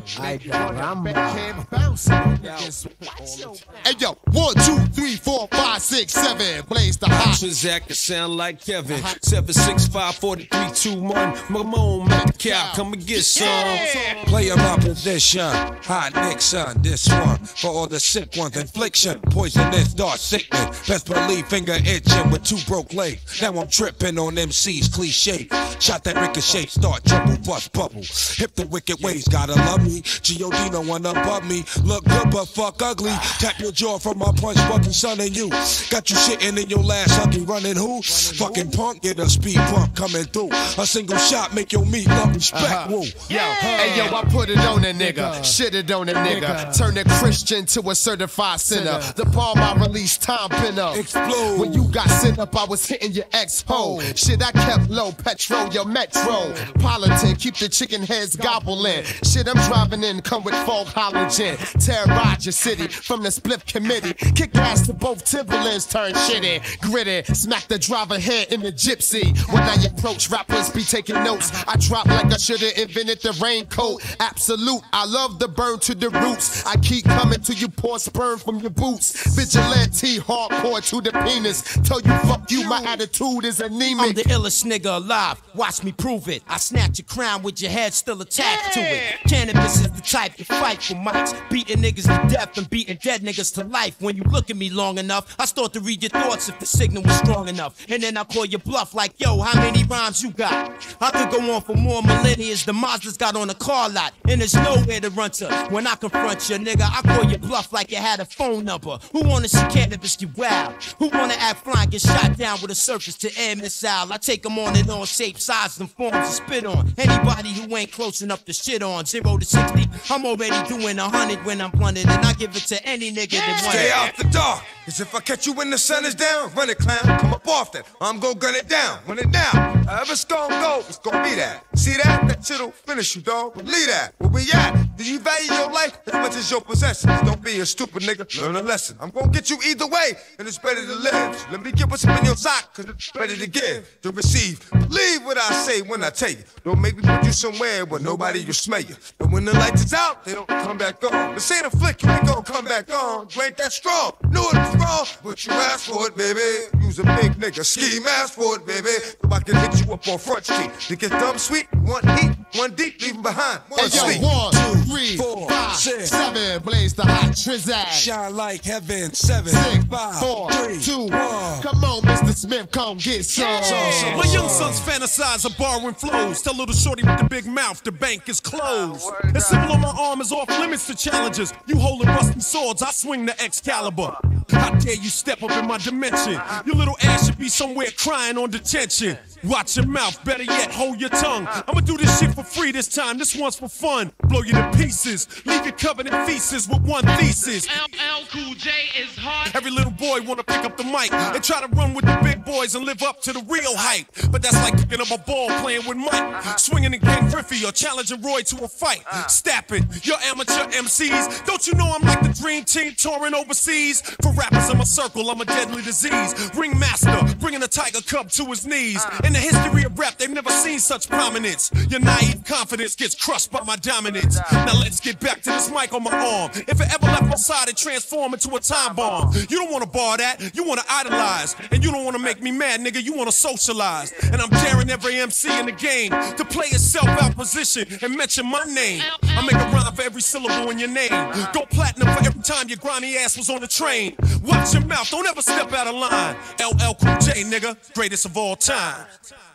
Ay, caramba. Hey yo, 1, 2, 3, 4, 5, 6, 7. Blaze the hot. Transact can sound like Kevin. 765 4321. Mamone Metcalf, come and get some. Player my position, hot Nixon. This one for all the sick ones. Infliction, poisonous, dark sickness. Best believe finger itching with 2 broke legs. Now I'm tripping on MC's cliche. Shot that ricochet, start trouble, bust bubble. Hip the wicked ways, gotta love me. G.O.D. no one above me. Look good but fuck ugly. Tap your jaw from my punch, fucking son and you. Got you shitting in your last huggy, running who? Fucking punk, get a speed bump coming through. A single shot make your meat love respect. Woo. Yo, hey yo, I put it on a nigga, shit it on a nigga. Turn a Christian to a certified sinner. The bomb I released, time pinner. Explode. When you got sent up, I was hitting your ex-ho. Shit, I kept low, petrol, your metro. Politan, keep the chicken heads gobbling. Shit, I'm driving in, come with fog halogen. Terrorize your city from the split committee. Kick ass to both Timberlands, turn shitty. Gritty, smack the driver head in the gypsy. When I approach, rappers be taking notes. I drop like I should've invented the raincoat. Absolute, I love the burn to the roots. I keep coming till you pour sperm from your boots. Vigilante, hardcore to the penis. Tell you fuck you, my attitude is anemic. I'm the illest nigga alive, watch me prove it. I snatch your crown with your head still attached to it. Cannabis is the type to fight for mics. Beating niggas to death and beating dead niggas to life. When you look at me long enough, I start to read your thoughts if the signal was strong enough. And then I call your bluff like, yo, how many rhymes you got? I could go on for more millennia. The Mazda's got on a car lot, and there's nowhere to run to. When I confront you, nigga, I call your bluff like you had a phone number. Who wanna see cannabis get wild? Who wanna act fly, get shot down with a surface to air missile? I take them on and on, shape, size, and forms to spit on. Anybody who ain't close enough to shit on. 0 to 60, I'm already doing 100 when I'm blunted, and I give it to any nigga that wants it. Stay out the dark, cause if I catch you when the sun is down, run it, clown, come up off that. I'm gon' gun it down, run it down. However it's gon' go, it's gon' be that. See that? That shit'll finish you, dog. Believe that. Where we at? Do you value your life as much as your possessions? Don't be a stupid nigga, learn a lesson. I'm gon' get you either way, and it's better to live. So let me get what's up in your sock, cause it's better to give, to receive. Believe what I say when I tell you. Don't make me put you somewhere where nobody will smell you. But when the lights is out, they don't come back on. This ain't a flick, you ain't gon' come back on. You ain't that strong, knew it was wrong, but you asked for it, baby. Use a big nigga, ski mask for it, baby. So I can hit you up on Front Street. To get dumb sweet, one heat, one deep, leave 'em behind. One sweet. 1, 2, 3, 4, 5, 7. Blaze the hot Trizak. Shine like heaven, 7, 6, 5, 4, 3, 2, 1. 1. Come on, Mr. Smith, come get some. My young sons fantasize of borrowing flows. Tell little shorty with the big mouth, the bank is closed. The symbol on my arm is off limits to challenges. You holding rusty swords, I swing the Excalibur. How dare you step up in my dimension? Your little ass should be somewhere crying on detention. Watch your mouth, better yet, hold your tongue. I'ma do this shit for free this time, this one's for fun. Blow you to pieces, leave you covered in feces with one thesis. LL Cool J is hard. Every little boy wanna pick up the mic and try to run with the big boys and live up to the real hype. But that's like picking up a ball playing with Mike, swinging in Ken Griffey or challenging Roy to a fight. Stapping, your amateur MCs. Don't you know I'm like the dream team touring overseas? For rappers in my circle, I'm a deadly disease. Ringmaster, bringing a tiger cub to his knees. In the history of rap, they've never seen such prominence. Your naive confidence gets crushed by my dominance. Now let's get back to this mic on my arm. If it ever left my side, it transformed into a time bomb. You don't wanna bar that, you wanna idolize. And you don't wanna make me mad, nigga, you wanna socialize. And I'm daring every MC in the game to play itself out position and mention my name. I make a rhyme for every syllable in your name. Go platinum for every time your grimy ass was on the train. Watch your mouth, don't ever step out of line. LL Cool J, nigga, greatest of all time.